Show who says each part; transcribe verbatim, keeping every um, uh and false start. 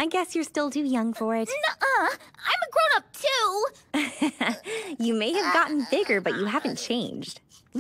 Speaker 1: I guess you're still too young for it.
Speaker 2: Nuh-uh. I'm a grown-up too.
Speaker 1: You may have gotten bigger, but you haven't changed.